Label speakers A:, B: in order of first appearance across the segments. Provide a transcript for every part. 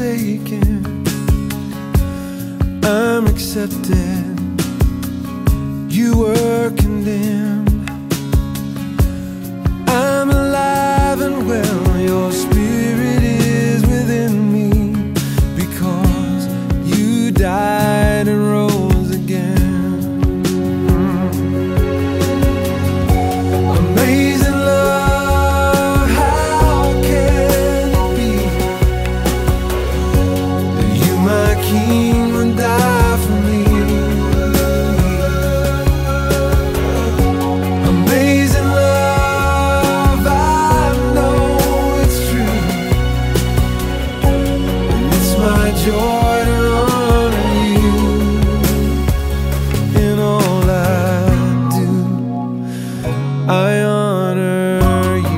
A: forsaken. I'm accepted. You were condemned. I'm alive and well. Your spirit is within me, because you died and rose again. Amazing love, how can it be that you, my King, would die for me? Amazing love, I know it's true, and it's my joy to honor you in all I do. I honor you.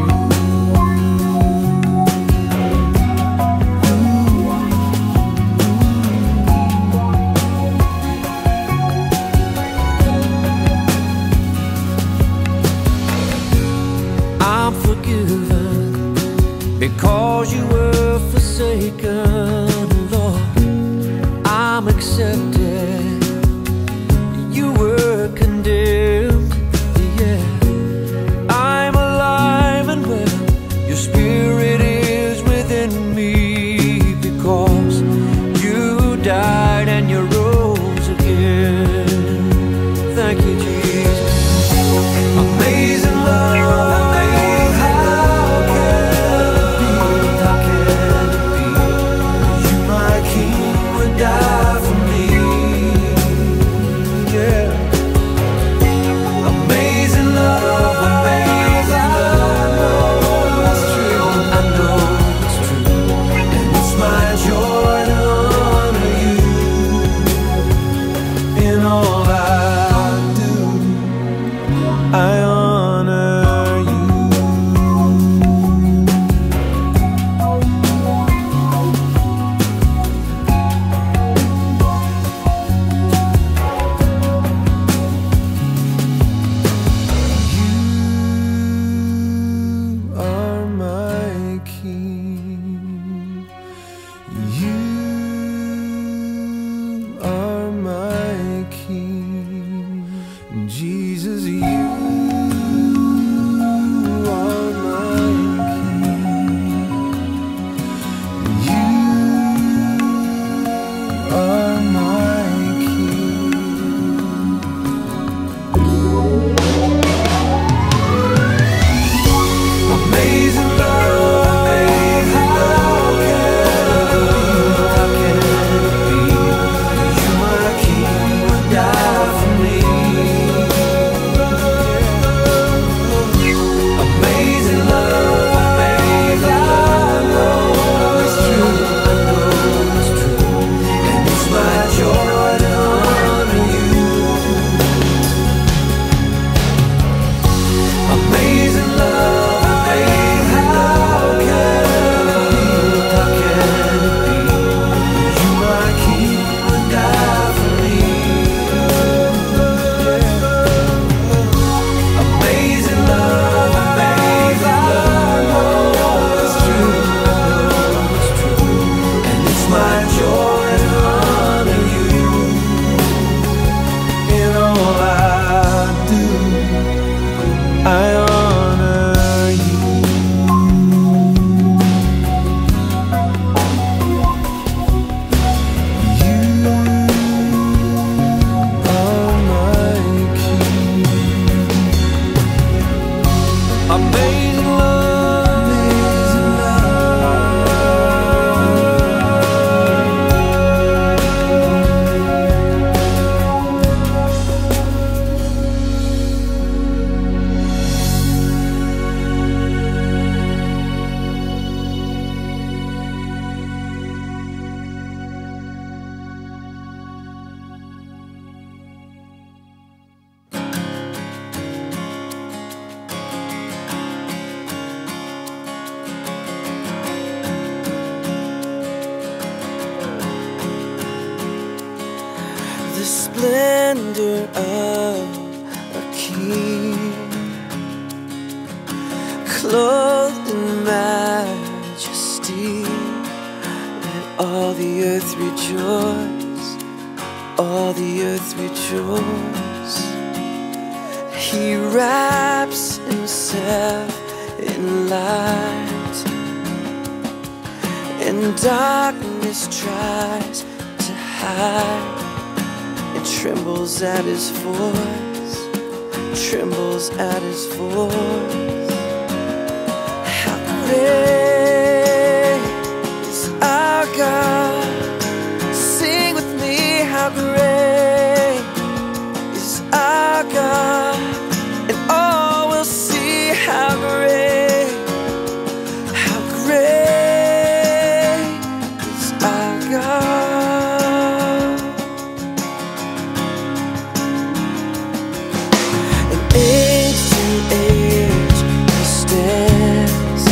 A: I'm forgiven because you were forsaken, Lord. I'm accepted. You were condemned. Yeah, I'm alive and well. Your spirit is within me, because you died and you rose again. Thank you, Jesus. Amazing love, how can it be? You, my King, would die for me. Yeah. Amazing love, amazing love. I know it's true, and it's my joy to honor you in all I do. I honor you. You are my King. You are my King. Jesus, you are my King. You are my King. Amazing love, how can it be? You, my King, would die for me. Amazing love, amazing love. It's true, I know it's true, and it's my joy to honor you. Amazing love, amazing love. How can it be? You, my King, would die for me. Amazing love, amazing love. It's true, I know it's true, and it's my joy to honor you in all I do. I honor you. You are my King. Amazing love, amazing the splendor of a king, clothed in majesty and all the earth rejoice, all the earth rejoice. He wraps himself in light, and darkness tries to hide, and trembles at his voice, trembles at his voice. How great is our God? Sing with me, how great is our God, and all will see how great, how great is our God. And age to age he stands,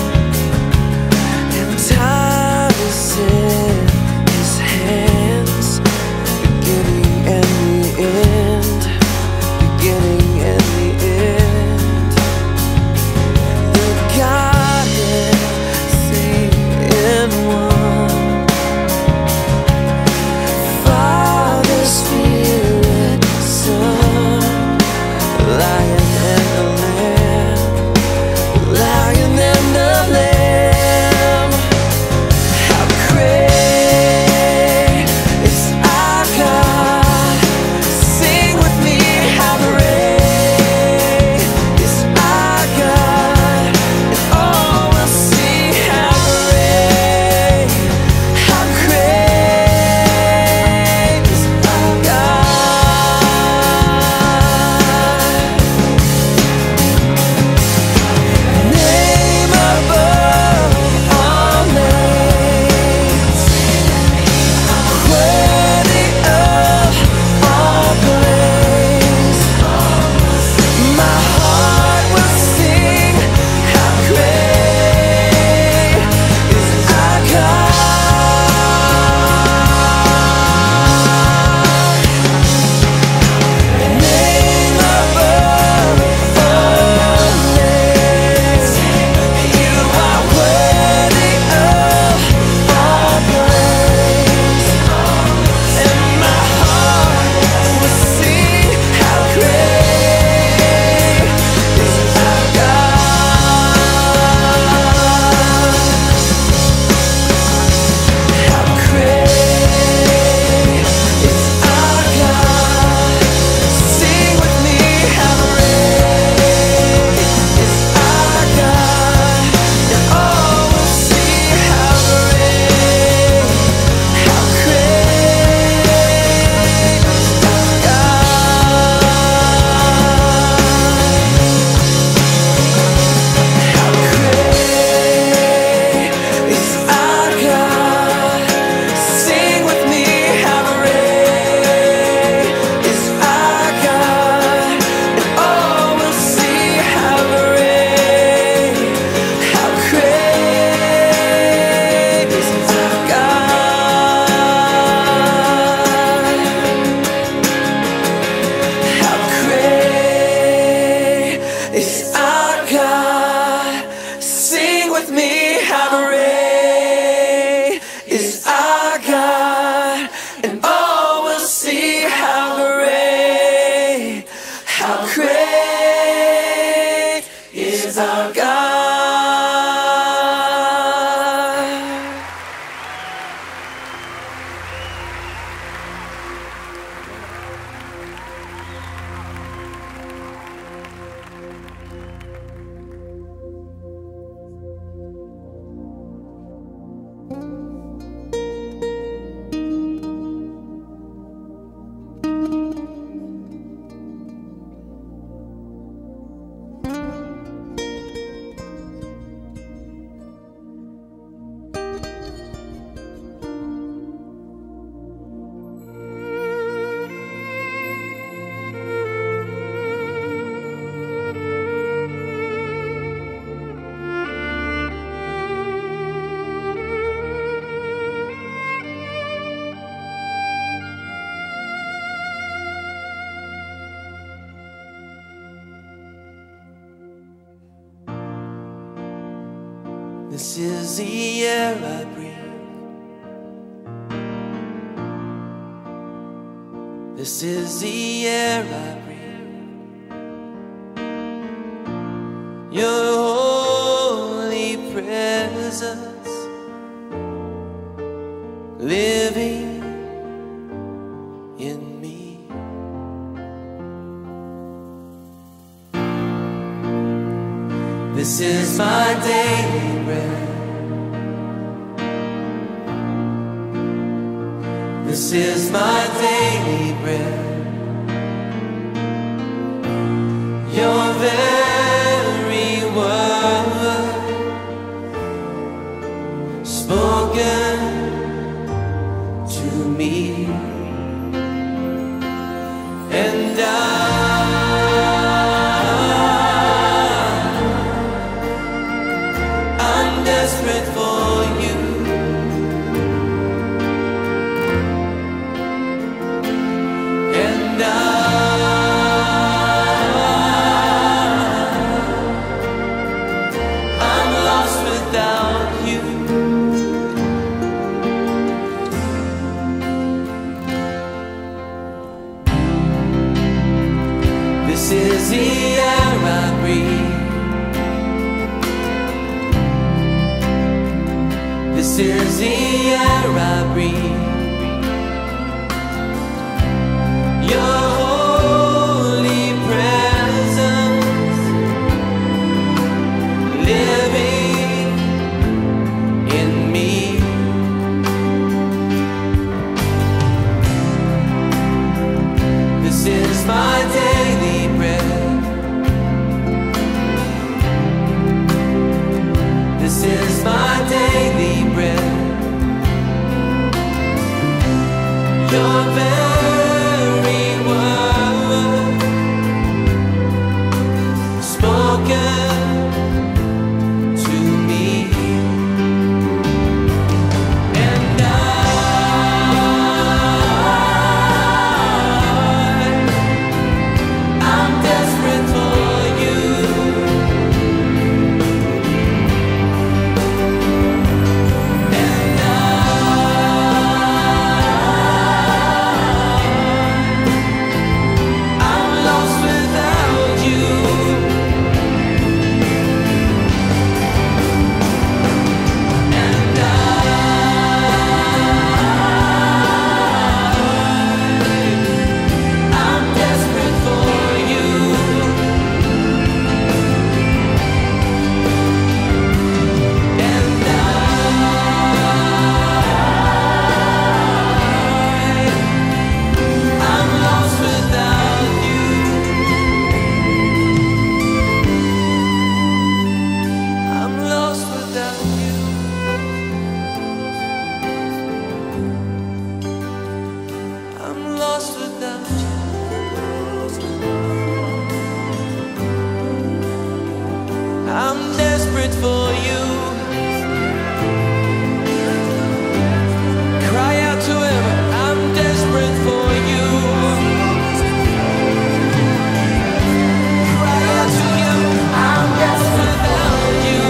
A: and time is in his hands, beginning and the end, beginning and the end. The Godhead, three in one, Father, Spirit, Son, Lion and the Lamb, Lion and the Lamb. How great is our God? Sing with me, how great is our God, and all will see how great is our God. Name above all names, worthy of all praise. My heart will sing, how great is our God. Name above all names, you are worthy of all praise. And my heart will sing, how great is our God. How great is our God? Sing with me, how great is our God, and all will see how great is our God. How great is our God? Sing with me, how great is our God, and all will see how great is our God. How great is our God? Sing with me, how great is our God, and all will see how great is our God. This is the air I breathe. This is the air I breathe, your holy presence living in me. This is my daily bread. This is my daily bread. Your very word spoken to me, and I'm desperate for you. I'm lost without you. This is the air I breathe. This is the air I breathe. Your holy presence living in me. This is my daily bread. This is my daily bread. Your very word spoken to me, and I'm desperate for you. And I'm lost without you. And I'm desperate for you. And I'm lost without you. I'm lost without you. I'm lost without you. I'm desperate for you. Cry out to him. I'm desperate for you. Cry out to him. I'm desperate without you.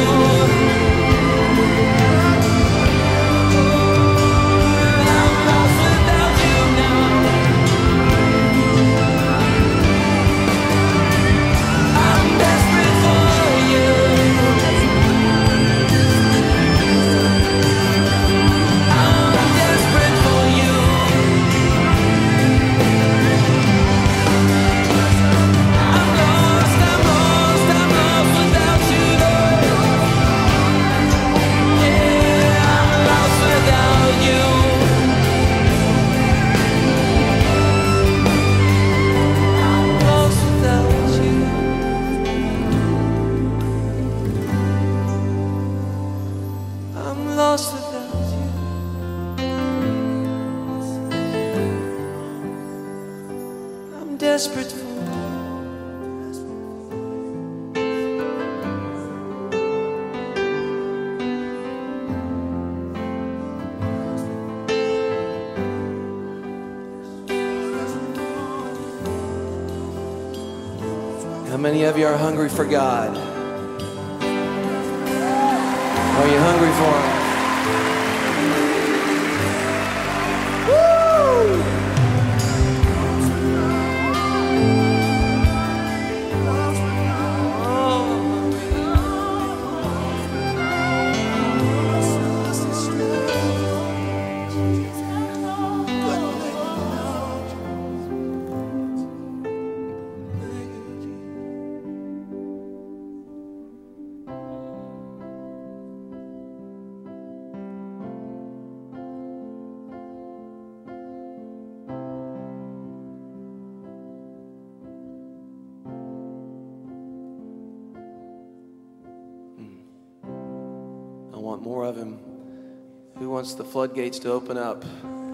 A: I'm lost without you now. I'm desperate for you. I'm desperate for you. I'm lost without you, Lord. Yeah, I'm lost without you. I'm lost without you. I'm lost without you. I'm desperate for you. How many of you are hungry for God? Are you hungry for Him? Woo!
B: want more of him. Who wants the floodgates to open up?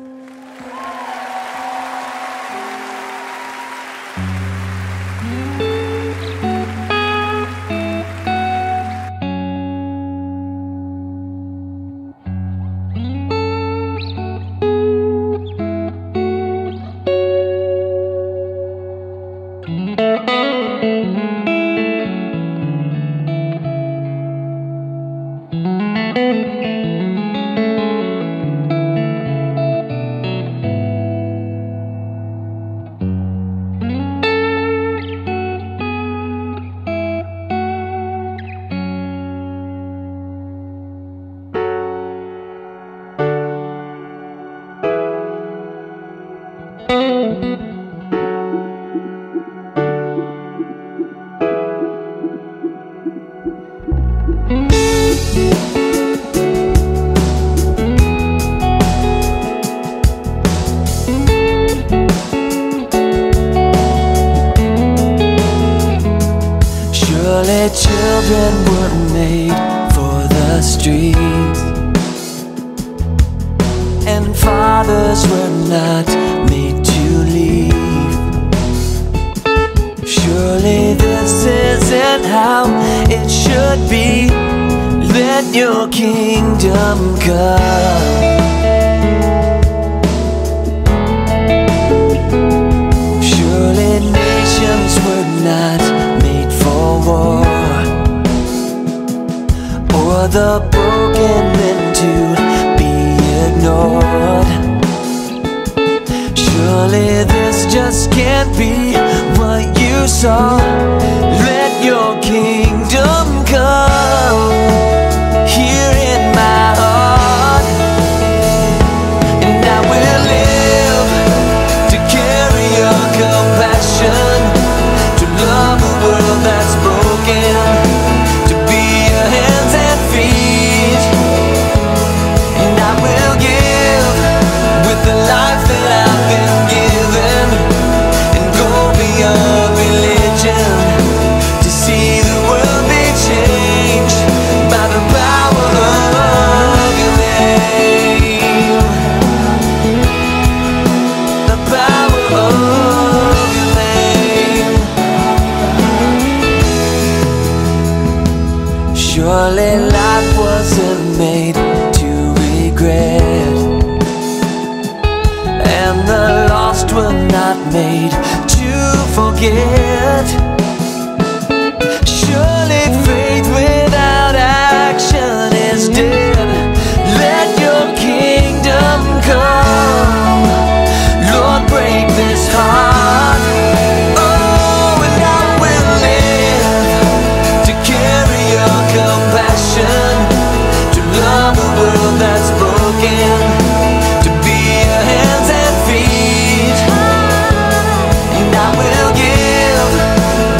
A: Surely children weren't made for the streets, and fathers were not made to leave. Surely this isn't how it should be. Let your kingdom come. Surely nations were not made for war, or the broken meant to be ignored. Surely this just can't be what you saw. Let your kingdom come here in my heart, and I will live to carry your compassion, to love a world that's broken, to be your hands and feet. And I will give with the life that I've been given, and go beyond religion to see the world be changed by the power of your name. The power of your name. Surely life wasn't made to regret, and the lost were not made to forget. Surely faith without action is dead. Let your kingdom come. Lord, break this heart. Oh, and I will live to carry your compassion, to love a world that's broken, to be your hands and feet. And I will give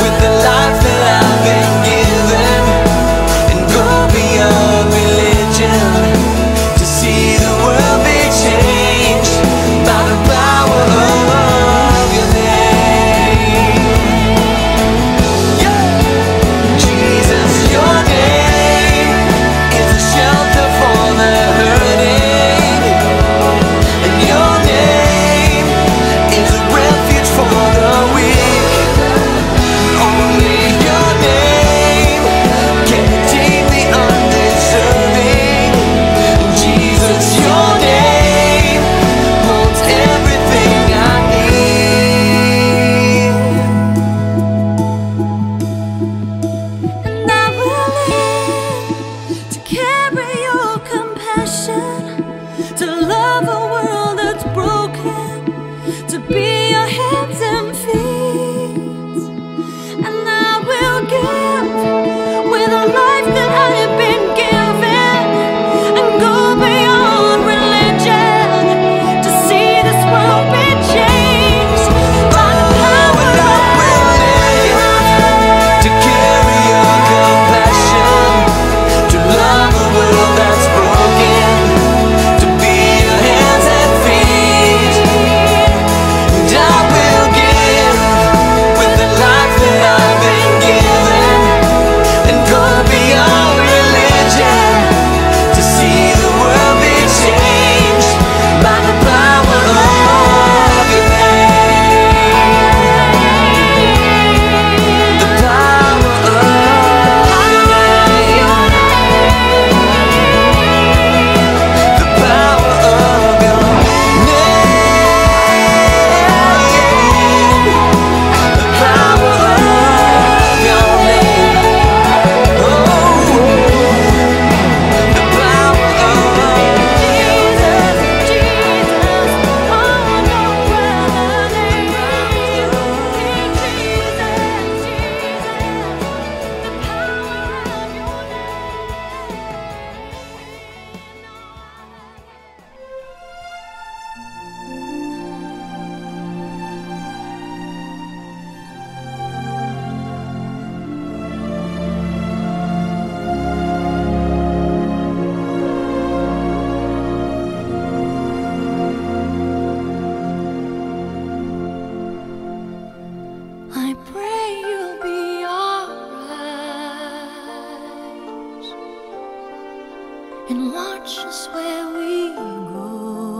C: and watch us where we go,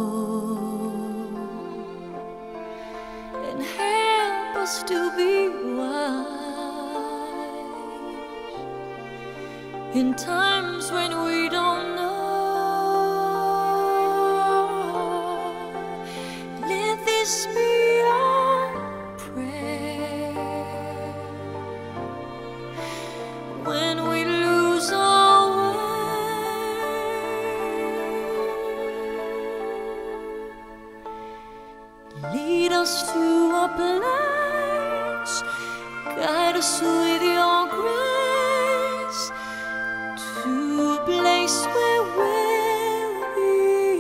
C: and help us to be wise in times when we don't know. Let this be our prayer when we lose our way. Lead us to a place, guide us with your grace, to a place where we'll be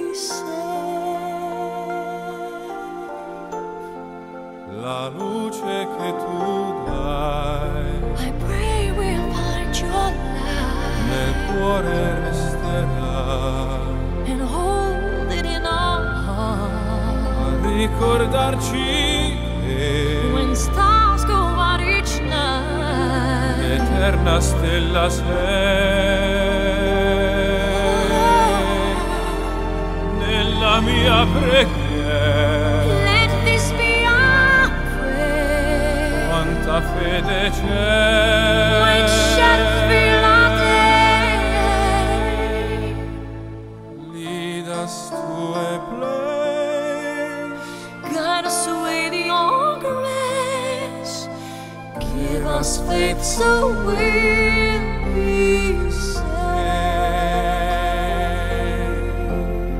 C: safe.
D: La luce che tu dai
C: I pray we'll find your
D: nel
C: light
D: cuore resterà,
C: and hold it in our heart.
D: a ricordarci che
C: When stars go out each night,
D: l'eterna stella sei nella mia preghiera.
C: let this be our prayer.
D: Quanta fede c'è,
C: When shadows fill our day,
D: lead us to a place,
C: guide us with your grace, give us faith so we'll be safe.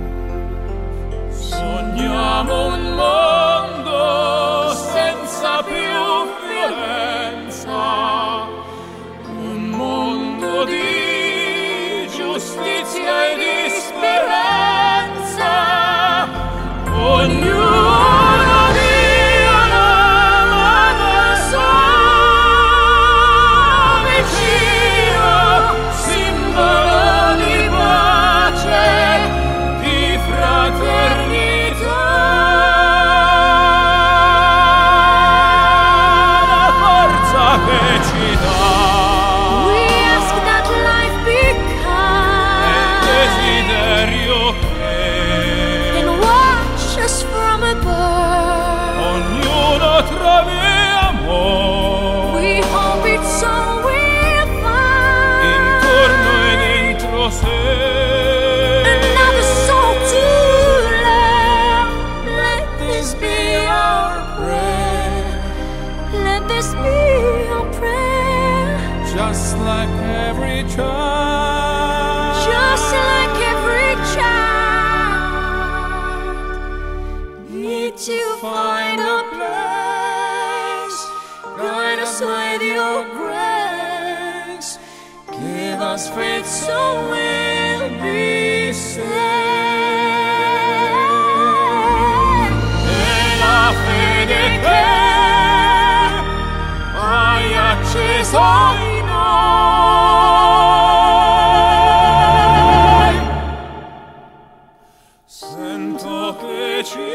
D: sogniamo un mondo senza più violenza, un mondo di giustizia e di speranza. Ognuno dia la mano al suo vicino, simbolo di pace, di fraternità. La forza che ci dà
C: We ask that life be
D: è il
C: kind
D: desiderio che
C: and watch us from above.
D: ognuno trovi amore
C: We hope it's so we'll find
D: intorno e dentro sé.
C: another soul to love. Let this be our prayer. Let this be our prayer.
D: Just like every child,
C: Just like every child, need to find a place. Guide us with your grace. Give us faith so we'll be safe.
D: e la fede che hai acceso in noi, sento che ci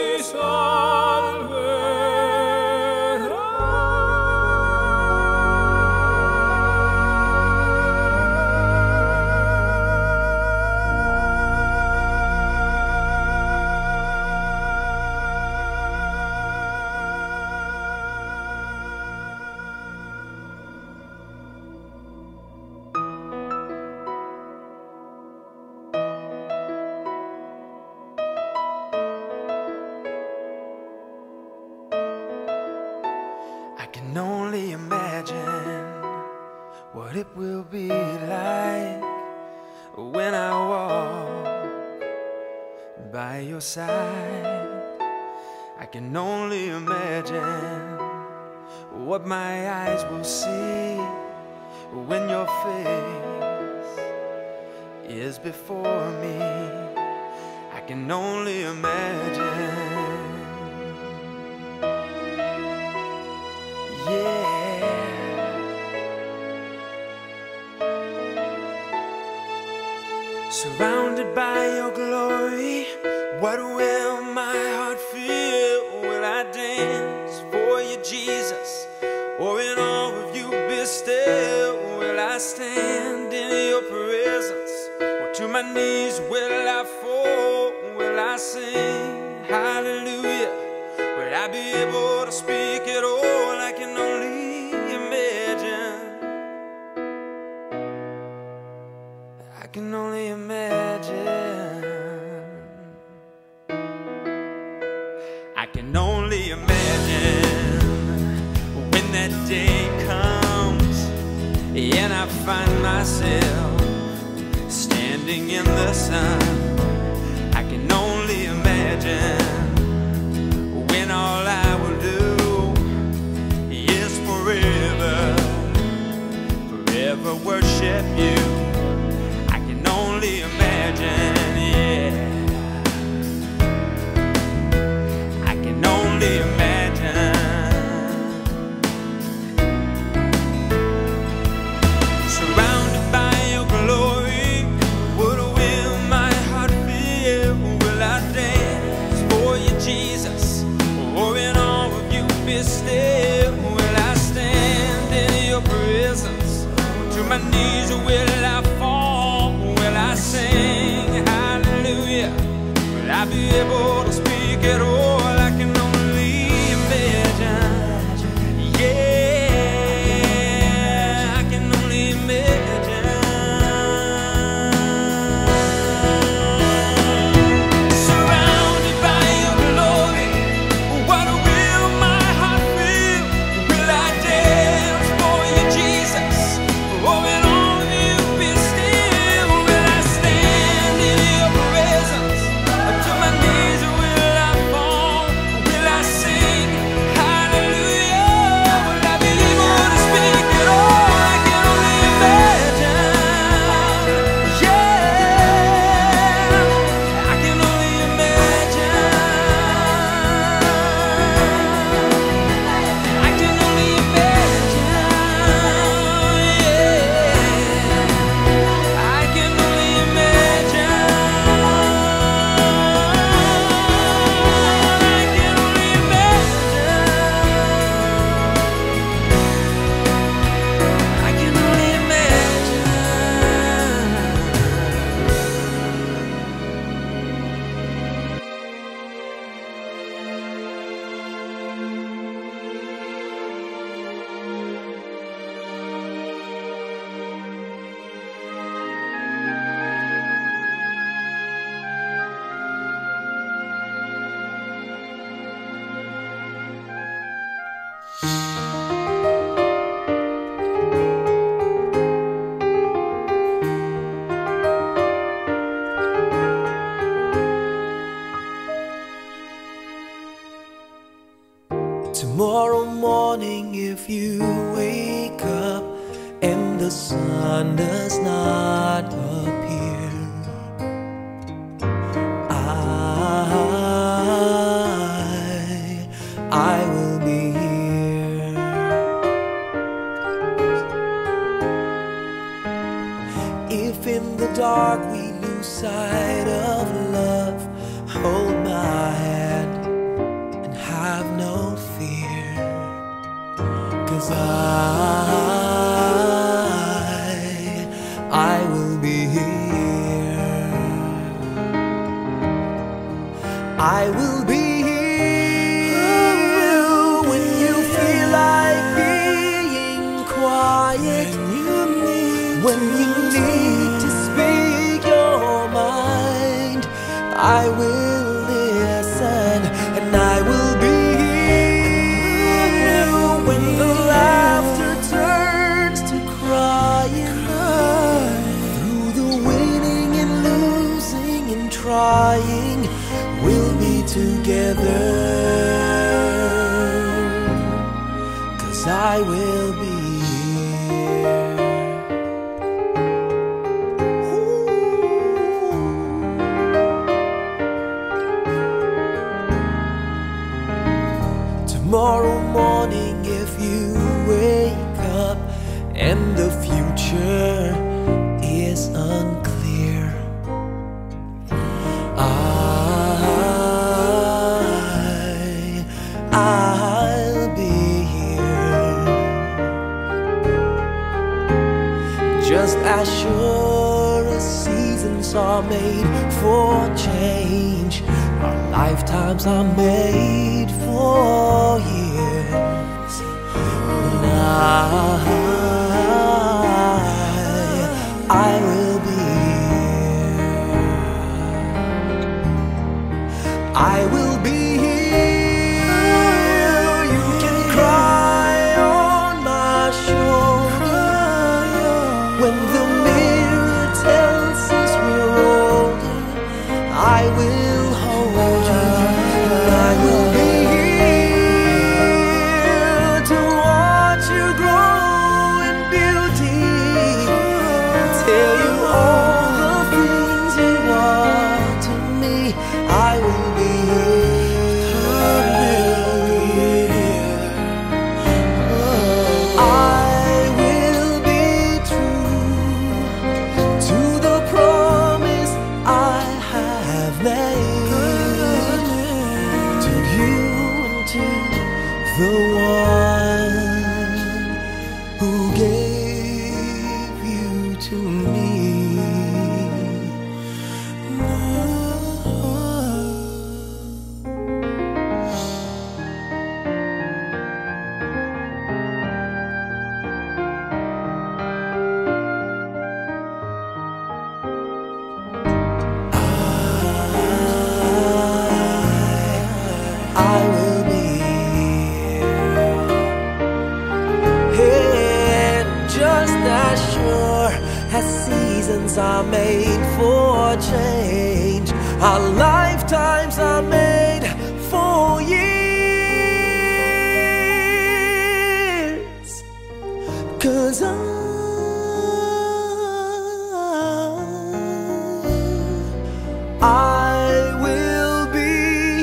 A: I can only imagine what it will be like when I walk by your side. I can only imagine what my eyes will see when your face is before me. I can only imagine. Yeah. Surrounded by your glory, what will my heart feel? Will I dance for you, Jesus? Or in awe of you be still? Will I stand in your presence? Or to my my knees will I fall? Will I sing hallelujah? Will I be able to speak at all? I can only imagine. I can only imagine. I can only imagine when that day comes and I find myself standing in the sun. I can only imagine when all I will do is forever, forever worship you. I can only imagine, yeah. I can only imagine. Surrounded by your glory, what will my heart feel? Will I dance for you, Jesus? Or in all of you be still? Will I stand in your presence? To my knees will I fall? Will I sing hallelujah? Will I be able to speak at all? I can only imagine. Yeah, I can only imagine. Surrounded by your glory, what will my heart feel? Will I dance for you, Jesus? Or will all of you be still? Will I stand in your presence? To my knees will I fall? Will I sing hallelujah? Will I be able to speak at all? I can only imagine. Yeah, I can only imagine. I can only imagine. Yeah, I can only imagine. I can only imagine. I can only imagine.
B: Tomorrow morning, if you wake up and the sun does not appear, I will be here. If in the dark we lose sight of love, hold my hand and have no fear, 'cause I will be here. I will be here when you feel like being quiet, when you need to speak your mind. I will listen and I will be here when the laughter turns to crying, through the winning and losing and trying, we'll be together, 'cause I will be here. Tomorrow morning, if you wake up and the future is unclear, I'll be here, just as sure as seasons
A: seasons are made for change. Our lifetimes are made for years. And I will be here. I will be here. You can cry on my shoulder when the mirror tells us we're older. I will hold you. I will be here to watch you grow in beauty, tell you all the things you are to me. I will be the one who gave you to me. I will be just as sure as seasons are made for change. Our lifetimes are made for years. 'Cause I will be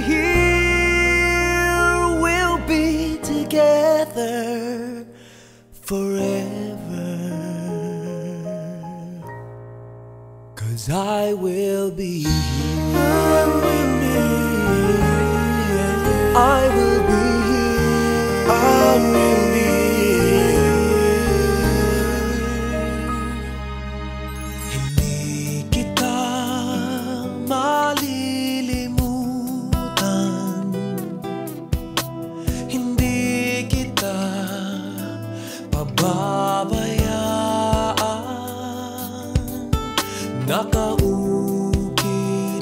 A: here. We'll be together forever. 'Cause I will be here. I will be here. I will be here. Hindi kita malilimutan. Hindi kita pababayaan. Nakaukit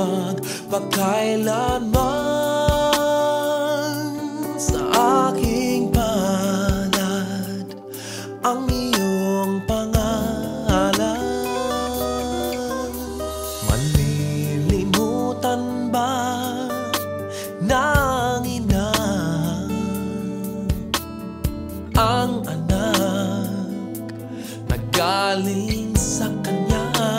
A: magpakailanman sa aking palad ang iyong pangalan. Malilimutan ba ng ina ang anak na galing sa kanya?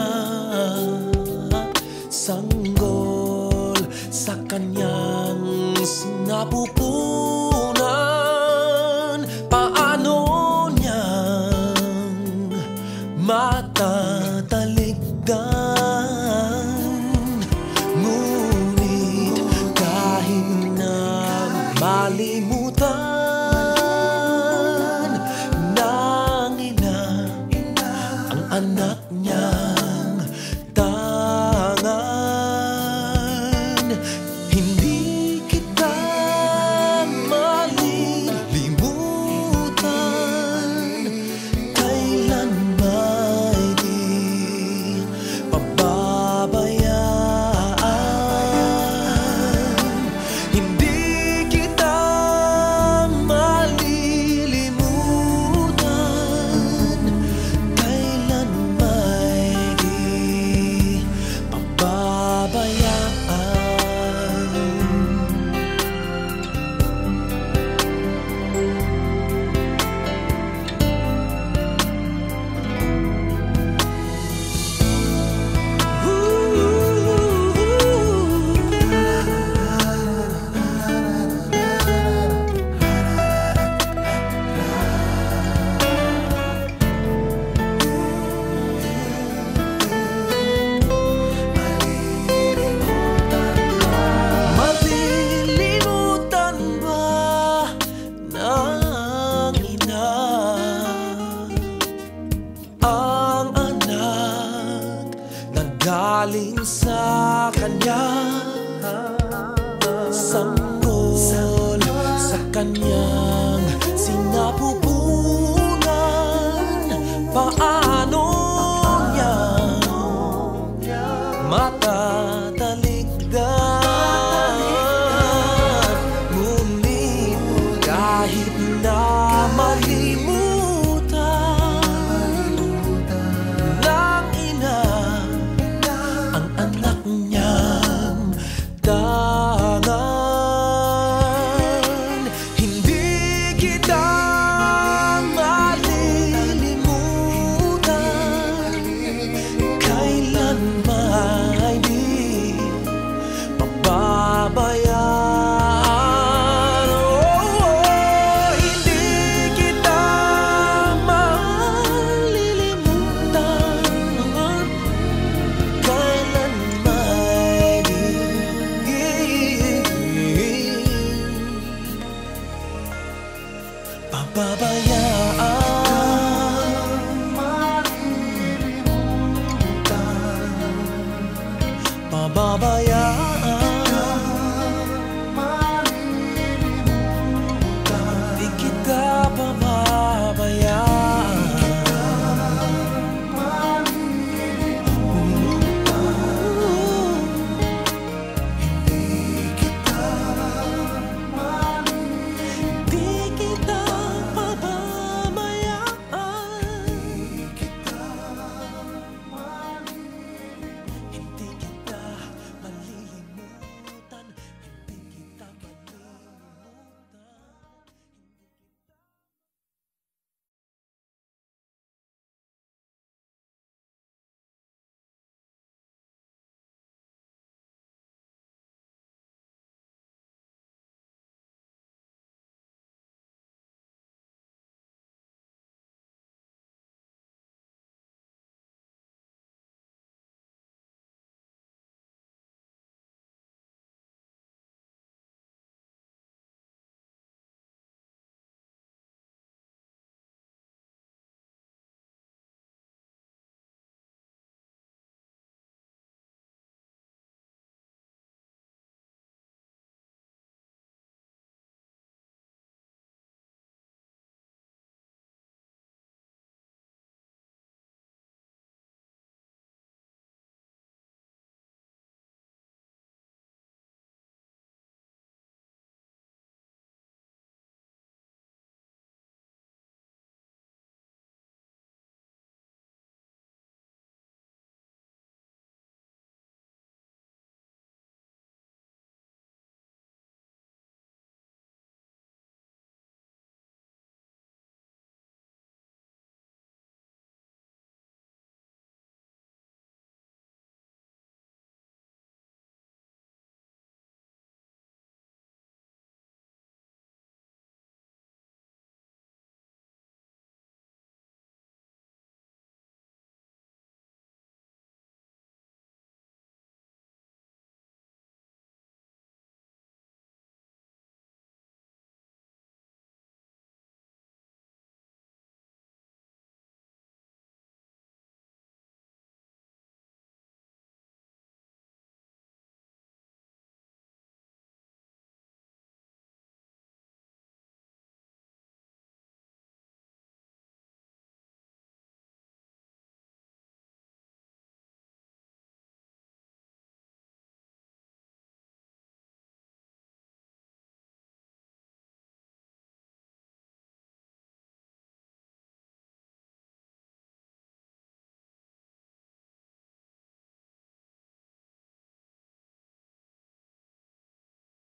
A: Sanggol sa kanyang sinapupunan. Paano niyang matatalikdan? Ngunit kahit na malimutan ng ina ang anak niyang tangan, hindi kita malilimutan. Kailan ba'y di pababayaan? Hindi kita malilimutan. Kailan ba'y di pababayaan? Malilimutan ba ng ina ang anak na galing sa Kanya, sanggol sa Kanyang sinapupunan.